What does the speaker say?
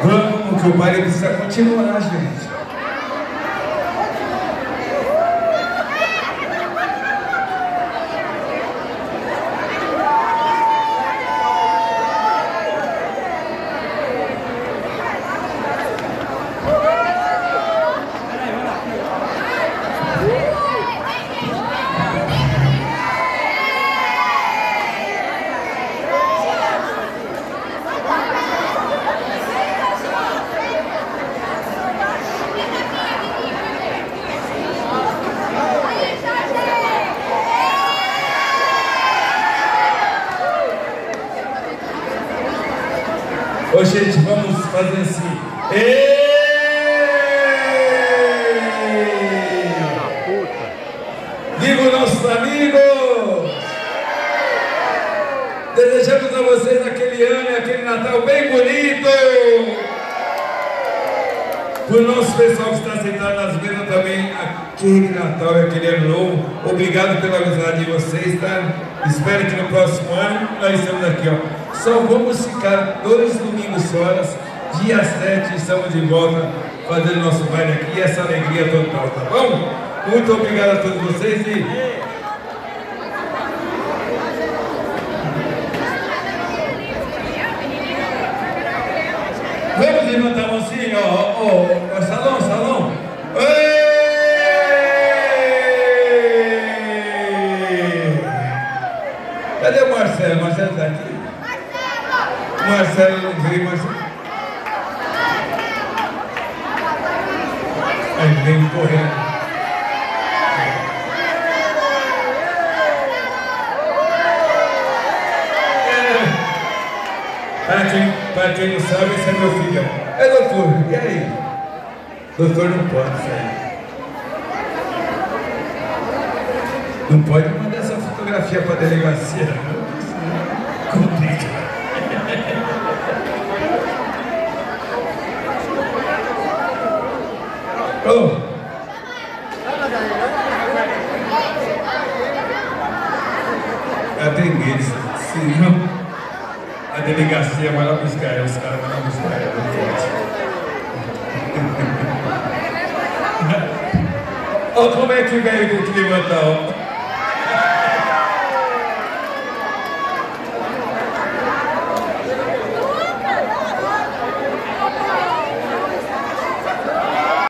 Vamos, que o baile precisa continuar, gente. Ô, gente, vamos fazer assim. Viva os nossos amigos! Desejamos a vocês aquele ano e aquele Natal bem bonito! Para o nosso pessoal que está sentado nas mesas também, aquele Natal e aquele ano novo. Obrigado pela amizade de vocês, tá? Espero que no próximo ano nós estamos aqui, ó. Só vamos ficar 2 domingos fora, dia 7, estamos de volta fazendo nosso baile aqui e essa alegria total, tá bom? Muito obrigado a todos vocês e... Vamos levantar a mãozinha, ó, salão. Cadê o Marcelo? Marcelo tá aqui? Marcelo não veio, Marcelo. Aí vem correndo. Para quem não sabe, esse é meu filho. É, doutor, e aí? Doutor não pode sair. Não pode mandar essa fotografia para a delegacia, não. Complica. Oh. Eu tenho medo, senão a delegacia vai lá buscar ela, os caras vão lá buscar ela, não pode. Olha como é que veio ter que levantar, ó.